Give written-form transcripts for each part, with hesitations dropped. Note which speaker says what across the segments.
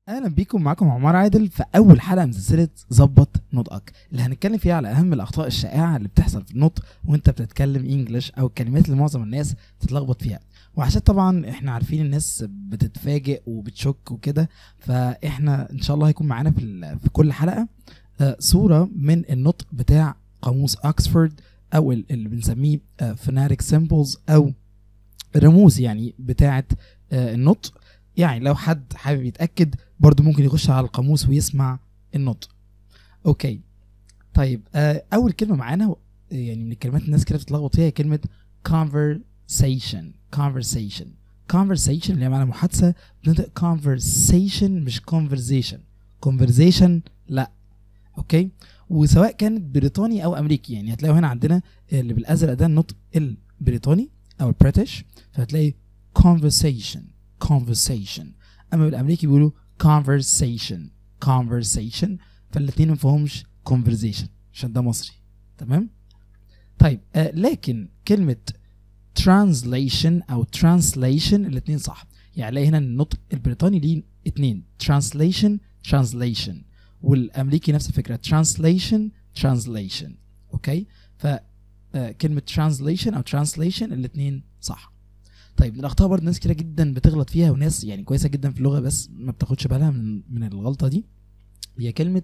Speaker 1: اهلا بيكم، معاكم عمار عادل في اول حلقه من سلسله ظبط نطقك، اللي هنتكلم فيها على اهم الاخطاء الشائعه اللي بتحصل في النطق وانت بتتكلم انجلش، او الكلمات اللي معظم الناس بتتلخبط فيها. وعشان طبعا احنا عارفين الناس بتتفاجئ وبتشك وكده، فاحنا ان شاء الله هيكون معانا في كل حلقه صوره من النطق بتاع قاموس اوكسفورد، او اللي بنسميه فوناتيك سيمبلز، او رموز يعني بتاعه النطق. يعني لو حد حابب يتأكد برضو ممكن يخش على القاموس ويسمع النطق. اوكي طيب، اول كلمة معانا يعني من الكلمات الناس كده بتتلخبط فيها كلمة conversation. conversation اللي هي معنى محادثة، بنطق conversation مش conversation لا. اوكي، وسواء كانت بريطاني او امريكي، يعني هتلاقوا هنا عندنا اللي بالازرق ده النطق البريطاني او البريتش، فهتلاقي conversation. اما بالامريكي بيقولوا conversation. فالاتنين ما فيهمش conversation عشان ده مصري. تمام. طيب لكن كلمة translation او translation الاتنين صح. يعني لاقي هنا النطق البريطاني ليه اتنين، translation والامريكي نفس الفكرة translation. اوكي، ف كلمة translation او translation الاتنين صح. طيب من الاخطاء برضه ناس كتير جدا بتغلط فيها، وناس يعني كويسه جدا في اللغه بس ما بتاخدش بالها من الغلطه دي، هي كلمه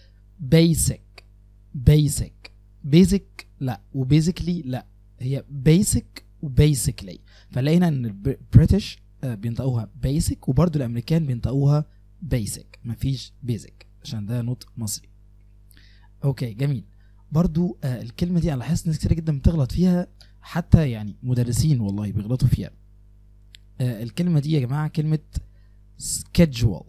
Speaker 1: basic لا، وبيزيكلي لا، هي basic وبيسكلي. فنلاقي هنا ان البريتش بينطقوها basic، وبرضه الامريكان بينطقوها basic، مفيش basic عشان ده نطق مصري. اوكي جميل. برضه الكلمه دي انا لاحظت ناس كتير جدا بتغلط فيها، حتى يعني مدرسين والله بيغلطوا فيها. الكلمة دي يا جماعة كلمة schedule.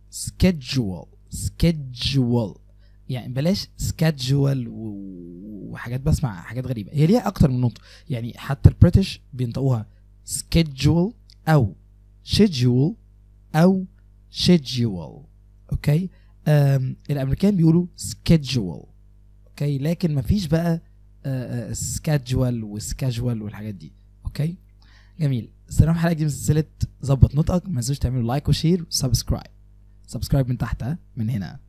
Speaker 1: يعني بلاش schedule وحاجات، بسمع حاجات غريبة، هي ليها أكتر من نطق. يعني حتى البريتش بينطقوها schedule أو schedule أو schedule. أوكي، الأمريكان بيقولوا schedule. أوكي، لكن مفيش بقى schedule وschedule والحاجات دي. أوكي جميل. استنوا حلقة جديدة من سلسلة ظبط نطقك. ما تنسوش تعملوا لايك وشير وسبسكرايب من تحت من هنا.